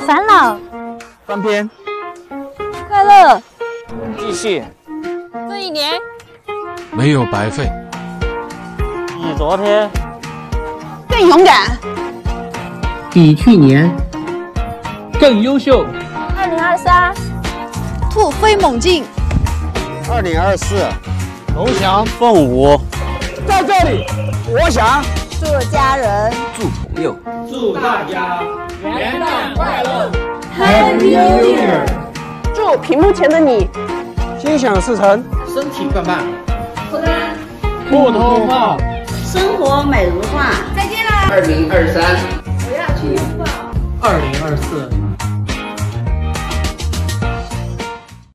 烦恼， 翻篇， 快乐， 继续。 这一年没有白费， 比昨天更勇敢， 比去年更优秀。 2023， 突飞猛进。 2024，龙翔凤舞。在这里，我想祝家人、 祝朋友、 祝大家元旦快乐 Happy New Year！ 祝屏幕前的你心想事成， 身体棒棒， 不偷炮， 生活美如画。再见啦！ 2023， 我要去拥抱 2024。